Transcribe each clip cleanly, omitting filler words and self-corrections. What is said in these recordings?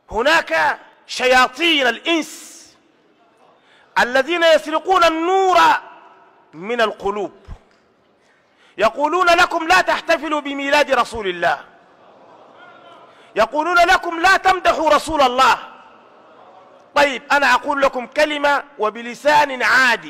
هناك شياطين الإنس الذين يسرقون النور من القلوب، يقولون لكم لا تحتفلوا بميلاد رسول الله، يقولون لكم لا تمدحوا رسول الله. طيب أنا أقول لكم كلمة وبلسان عادي،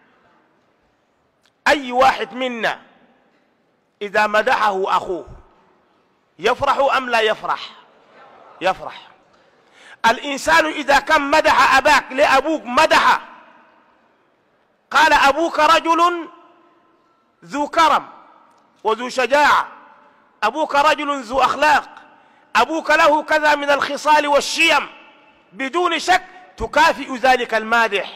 أي واحد منا إذا مدحه أخوه يفرح أم لا يفرح؟ يفرح. الإنسان إذا كان مدح أباك لأبوك مدح، قال أبوك رجل ذو كرم وذو شجاعة، أبوك رجل ذو أخلاق، أبوك له كذا من الخصال والشيم، بدون شك تكافئ ذلك المادح،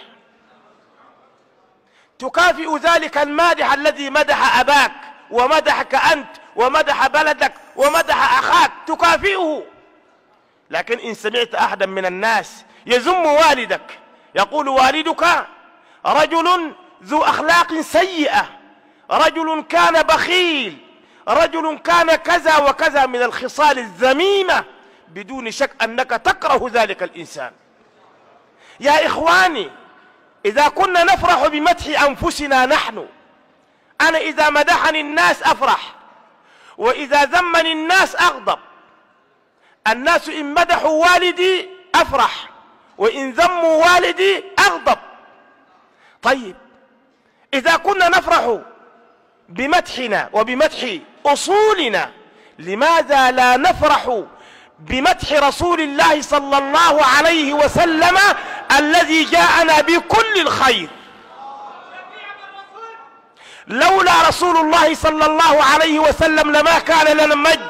تكافئ ذلك المادح الذي مدح أباك ومدحك أنت ومدح بلدك ومدح أخاك، تكافئه. لكن إن سمعت أحدا من الناس يذم والدك، يقول والدك رجل ذو أخلاق سيئة، رجل كان بخيل، رجل كان كذا وكذا من الخصال الذميمة، بدون شك أنك تكره ذلك الإنسان. يا إخواني، إذا كنا نفرح بمدح أنفسنا نحن، أنا إذا مدحني الناس أفرح، وإذا ذمني الناس أغضب. الناس إن مدحوا والدي أفرح، وإن ذموا والدي أغضب. طيب إذا كنا نفرح بمدحنا وبمدح أصولنا، لماذا لا نفرح بمدح رسول الله صلى الله عليه وسلم الذي جاءنا بكل الخير؟ لولا رسول الله صلى الله عليه وسلم لما كان لنا مجد،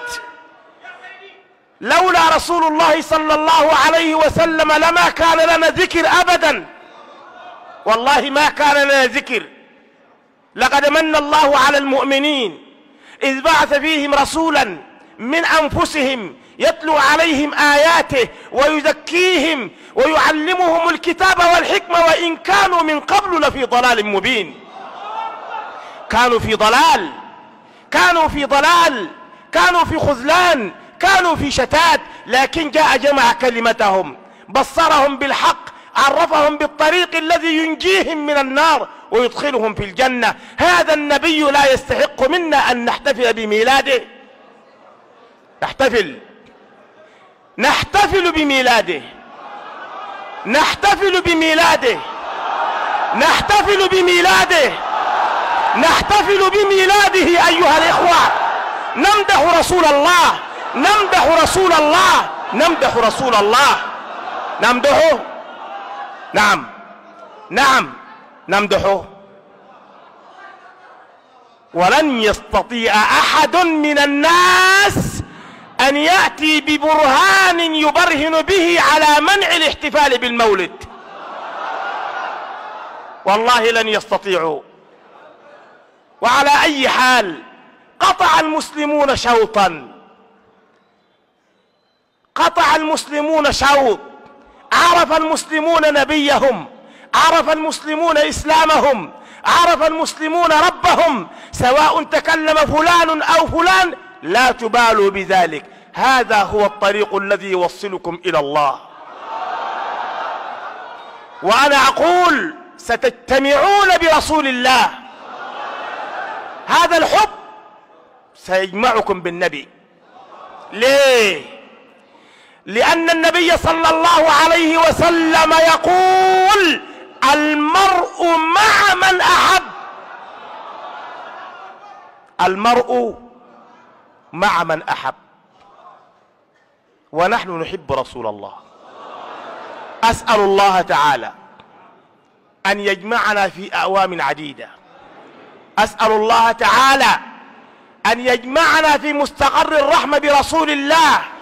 لولا رسول الله صلى الله عليه وسلم لما كان لنا ذكر أبدا، والله ما كان لنا ذكر. لقد من الله على المؤمنين إذ بعث فيهم رسولا من أنفسهم يتلو عليهم آياته ويزكيهم ويعلمهم الكتاب والحكمة وإن كانوا من قبل لفي ضلال مبين. كانوا في ضلال، كانوا في ضلال، كانوا في خذلان، كانوا في شتات، لكن جاء جمع كلمتهم، بصرهم بالحق، عرفهم بالطريق الذي ينجيهم من النار ويدخلهم في الجنة. هذا النبي لا يستحق منا أن نحتفل بميلاده؟ نحتفل بميلاده، نحتفل بميلاده، نحتفل بميلاده، نحتفل بميلاده أيها الإخوة. نمدح رسول الله، نمدح رسول الله، نمدح رسول الله. نمدحه، نعم نعم نمدحه. ولن يستطيع أحد من الناس أن يأتي ببرهان يبرهن به على منع الاحتفال بالمولد، والله لن يستطيعوا. وعلى أي حال قطع المسلمون شوطا، قطع المسلمون شوط، عرف المسلمون نبيهم، عرف المسلمون إسلامهم، عرف المسلمون ربهم، سواء تكلم فلان أو فلان لا تبالوا بذلك. هذا هو الطريق الذي يوصلكم إلى الله. وأنا أقول ستجتمعون برسول الله، هذا الحب سيجمعكم بالنبي. ليه؟ لأن النبي صلى الله عليه وسلم يقول المرء مع من أحب، المرء مع من أحب، ونحن نحب رسول الله. أسأل الله تعالى أن يجمعنا في أعوام عديدة، أسأل الله تعالى أن يجمعنا في مستقر الرحمة برسول الله